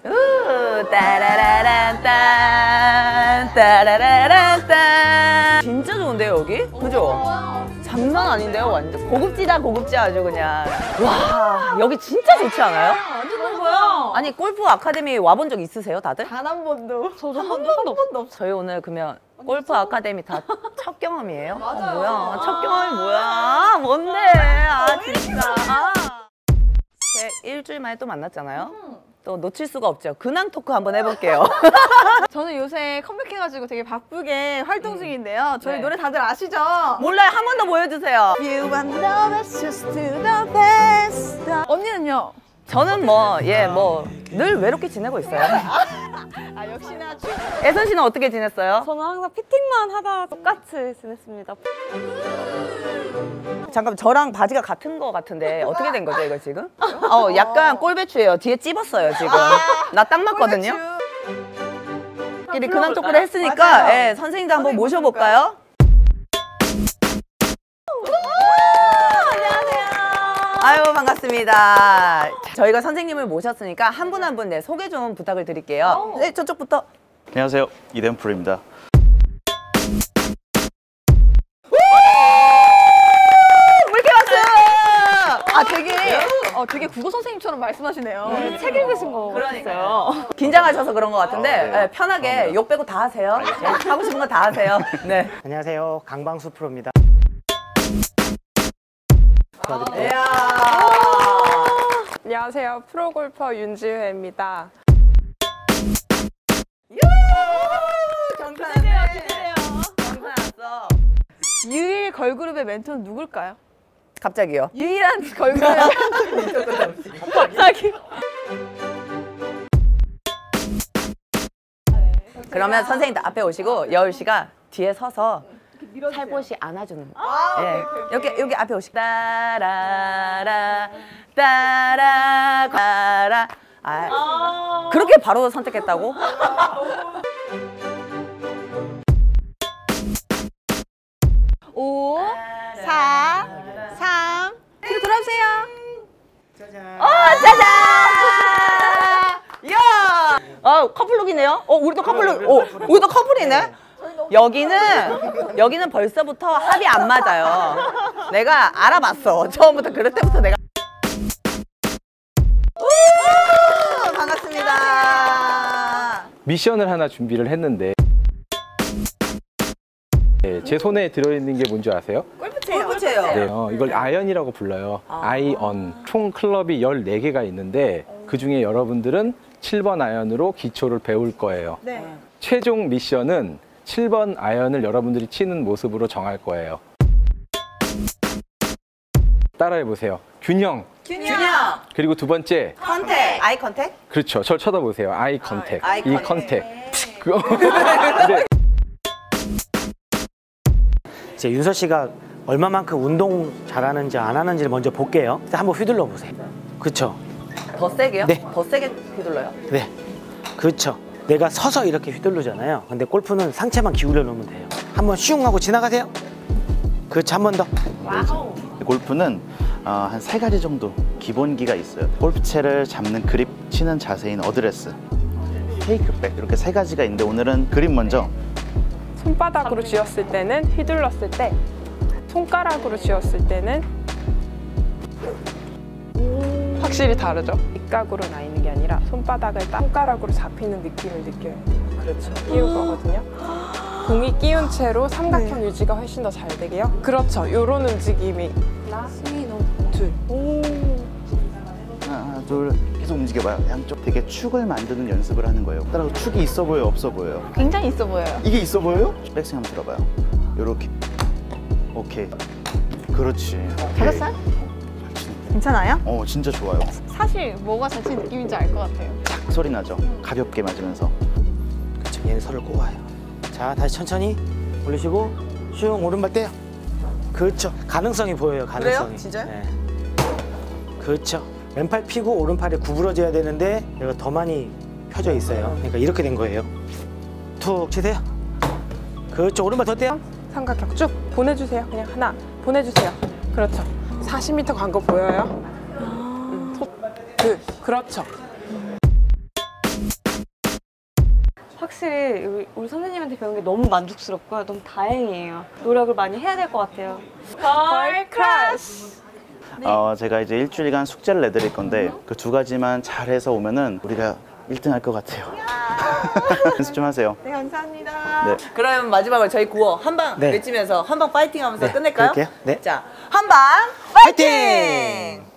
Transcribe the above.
따라라란딴 따라라란딴. 진짜 좋은데요 여기? 그죠? 장난 아닌데요 완전 고급지다 고급지 아주 그냥. 와 여기 진짜 좋지 않아요? 완전 넓어요. 아니 골프 아카데미 와본 적 있으세요 다들? 단 한 번도. 저도 한 번도 없어요. 저희 오늘 그러면 골프 아카데미 다 첫 경험이에요? 맞아요. 뭐야 첫 경험이 뭐야? 뭔데? 아 진짜. 제 일주일 만에 또 만났잖아요. 또 놓칠 수가 없죠. 근황 토크 한번 해볼게요. 저는 요새 컴백해가지고 되게 바쁘게 활동 중인데요. 저희 네. 노래 다들 아시죠? 몰라요. 한 번 더 보여주세요. You and love is just to the best. 언니는요? 저는 뭐 늘 외롭게 지내고 있어요. 아 역시나 애선 씨는 어떻게 지냈어요? 저는 항상 피팅만 하다 똑같이 지냈습니다. 잠깐 저랑 바지가 같은 거 같은데 어떻게 된 거죠 이거 지금? 약간 꼴배추예요. 뒤에 찝었어요 지금. 나 딱 맞거든요. 끼리 근황 토크를 했으니까 예, 선생님도 한번 모셔볼까요? 아유 반갑습니다. 저희가 선생님을 모셨으니까 한 분 한 분 소개 좀 부탁을 드릴게요. 네 저쪽부터. 안녕하세요. 이덴프로입니다. 물개 박수! 아 되게 국어 선생님처럼 말씀하시네요. 책 읽으신 거 같았어요. 긴장하셔서 그런 것 같은데 네. 예, 편하게 욕 빼고 다 하세요. 예, 하고 싶은 거 다 하세요. 네. 안녕하세요. 강방수 프로입니다. 이야. 안녕하세요. 프로골퍼 윤지회입니다. 경사났네. 경사났어. 유일 걸그룹의 멘토는 누굴까요? 갑자기요. 유일한 걸그룹의 갑자기. 그러면 선생님 앞에 오시고 여울 씨가 뒤에 서서 살포시 안아주는 거. 예. 여기 앞에 오시고 따라라 따라 따라. 그렇게 바로 선택했다고? 5, 4, 3. 뒤로 돌아오세요. 짜잔. 짜잔! 야! 커플룩이네요. 우리도 커플룩. 우리도 커플이네. 여기는 벌써부터 합이 안 맞아요. 내가 알아봤어. 처음부터 그럴 때부터 내가. 반갑습니다. 미션을 하나 준비를 했는데 제 손에 들어있는 게 뭔지 아세요? 골프채요. 네, 이걸 아연이라고 불러요. 아이언. 총 클럽이 14개가 있는데 그중에 여러분들은 7번 아연으로 기초를 배울 거예요. 네. 최종 미션은 7번 아연을 여러분들이 치는 모습으로 정할 거예요. 따라해보세요. 균형. 그리고 두 번째. 컨택. 아이 컨택? 그렇죠. 저를 쳐다보세요. 아이 컨택. 아이 이 컨택. 컨택. 네. 이제 윤서 씨가 얼마만큼 운동 잘하는지 안 하는지를 먼저 볼게요. 한번 휘둘러 보세요. 그렇죠. 더 세게요? 네. 더 세게 휘둘러요? 네. 그렇죠. 내가 서서 이렇게 휘두르잖아요. 근데 골프는 상체만 기울여 놓으면 돼요. 한번 슝 하고 지나가세요. 그렇죠. 한 번 더. 골프는 한 3가지 정도 기본기가 있어요. 골프채를 잡는 그립 치는 자세인 어드레스, 테이크백 이렇게 3가지가 있는데 오늘은 그립 먼저. 손바닥으로 쥐었을 때는 휘둘렀을 때, 손가락으로 쥐었을 때는 확실히 다르죠? 밑각으로 나 있는 게 아니라 손바닥을 손가락으로 잡히는 느낌을 느껴요. 그렇죠. 끼울 거거든요. 공이 끼운 채로 삼각형 유지가 훨씬 더 잘 되게요. 그렇죠. 요런 움직임이 스윙이 너무 둘. 하나, 둘 계속 움직여봐요. 양쪽 되게 축을 만드는 연습을 하는 거예요. 따라서 축이 있어 보여요? 없어 보여요? 굉장히 있어 보여요. 이게 있어 보여요? 백스윙 한번 들어봐요. 요렇게. 오케이. 그렇지. 잘했어요? 괜찮아요? 진짜 좋아요. 사실 뭐가 잘 치는 느낌인지 알 것 같아요. 착 소리 나죠? 가볍게 맞으면서. 그렇죠. 얘는 손을 꼽아요. 자, 다시 천천히 올리시고 슝 오른발 떼요. 그렇죠. 가능성이 보여요. 가능성이. 그래요? 진짜요? 네. 그렇죠. 왼팔 펴고 오른팔이 구부러져야 되는데 얘가 더 많이 펴져 있어요. 그러니까 이렇게 된 거예요. 툭 치세요. 그렇죠. 오른발 더 떼요. 삼각형 쭉 보내주세요. 그냥 하나 보내주세요. 그렇죠. 40m 간 거 보여요? 둘. 그렇죠. 확실히 우리 선생님한테 배운 게 너무 만족스럽고요. 너무 다행이에요. 노력을 많이 해야 될 것 같아요. 걸 크러쉬! 제가 이제 일주일간 숙제를 내드릴 건데 그 두 가지만 잘해서 오면은 우리가 1등 할 것 같아요. 연습 좀 하세요. 네, 감사합니다. 네. 그러면 마지막으로 저희 구호 한방 네. 외치면서 한방 파이팅 하면서 네, 끝낼까요? 그럴게요. 네. 자, 한방 파이팅!